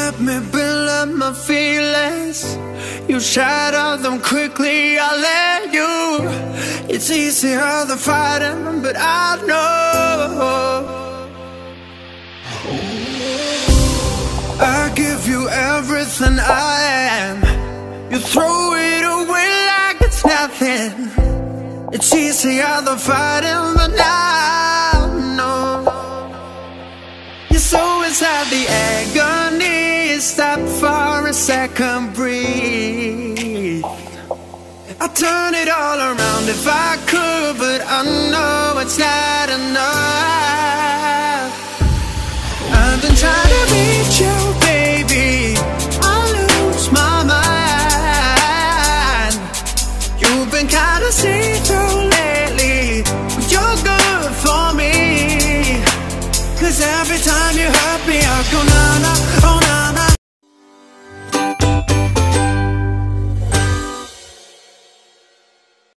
let me build up my feelings. You shatter them quickly, I let you. It's easier than fighting, but I know I give you everything I am. You throw it away like it's nothing. It's easier than fighting, but now no. You're so inside the agony. Stop for a second, breathe. I'd turn it all around if I could, but I know it's not enough. I've been trying to reach you, baby. I lose my mind. You've been kinda see-through lately, but you're good for me. 'Cause every time you hurt me, I go na-na.